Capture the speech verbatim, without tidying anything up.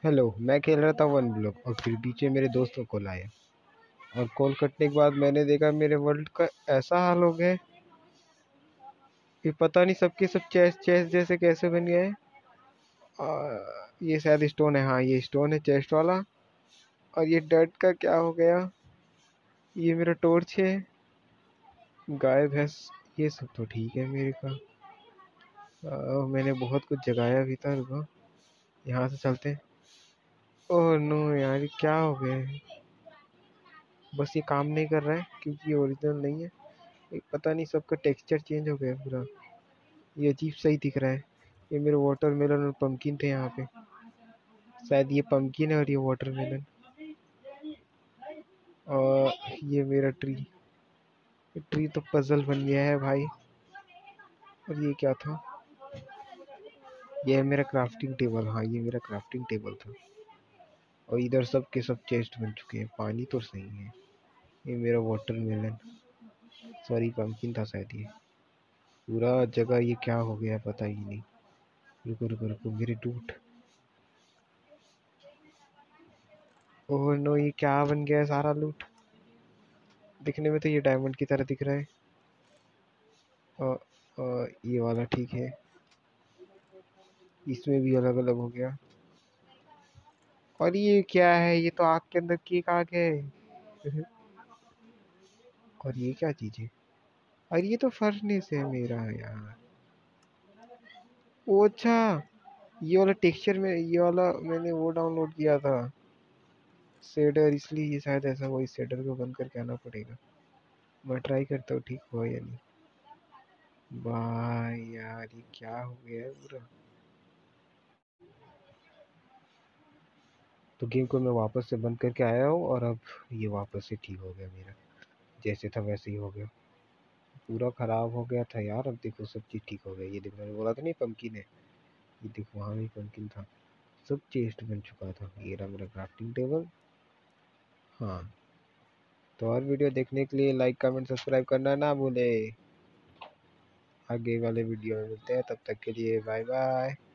Hello. मैं खेल रहा था वन ब्लॉक और फिर बीच में मेरे दोस्त को कॉल आया और कॉल कटने के बाद मैंने देखा मेरे वर्ल्ड का ऐसा हाल हो गया है कि पता नहीं सबके सब चेस चेस जैसे कैसे बन गए हैं। आ, ये शायद स्टोन है। हाँ, ये स्टोन है चेस्ट वाला। और ये डर्ट का क्या हो गया? ये मेरा टॉर्च है। गाय भैंस ये सब तो ठीक है मेरे का। आ, मैंने बहुत कुछ जगाया भी था। रुको, यहाँ से चलते हैं। ओह नो यार, ये क्या हो गया है? बस ये काम नहीं कर रहा है क्योंकि ये ओरिजिनल नहीं है। एक पता नहीं सबका टेक्सचर चेंज हो गया पूरा। ये अजीब सही दिख रहा है। ये मेरे वाटरमेलन और पंपकिन थे यहाँ पे। शायद ये पंपकिन है और ये वाटरमेलन। और ये मेरा ट्री। ये ट्री तो पजल बन गया है भाई। और ये क्या था? ये है मेरा क्राफ्टिंग टेबल। हाँ, ये मेरा क्राफ्टिंग टेबल था। और इधर सब के सब चेस्ट बन चुके हैं। पानी तो सही है। ये मेरा वाटरमेलन, सॉरी पंपकिन था शायद ये। पूरा जगह ये क्या हो गया पता ही नहीं। रुको रुको रुको, मेरे टूट। ओह नो, ये क्या बन गया है? सारा लूट। दिखने में तो ये डायमंड की तरह दिख रहा है। और, और ये वाला ठीक है। इसमें भी अलग अलग हो गया। और ये क्या है? ये तो आग के अंदर केक आ गए। और ये क्या चीज है? और ये तो फर्नेस है मेरा यार। ओ अच्छा, ये वाला टेक्सचर में, ये वाला मैंने वो डाउनलोड किया था शेडर, इसलिए ये शायद ऐसा हुआ। इस शेडर को बंद करके आना पड़ेगा। मैं ट्राई करता हूँ ठीक हुआ या नहीं। भाई यार, ये क्या हो गया है पूरा? तो गेम को मैं वापस से बंद करके आया हूँ और अब ये वापस से ठीक हो गया मेरा। जैसे था वैसे ही हो गया। पूरा खराब हो गया था यार। अब देखो सब चीज़ ठीक हो गया। ये देखो, मैंने बोला था नहीं पंपकिन है। ये देखो, वहाँ भी पंपकिन था। सब चेस्ट बन चुका था। ये रहा मेरा क्राफ्टिंग टेबल। हाँ, तो और वीडियो देखने के लिए लाइक कमेंट सब्सक्राइब करना ना भूले। आगे वाले वीडियो में मिलते हैं, तब तक के लिए बाय बाय।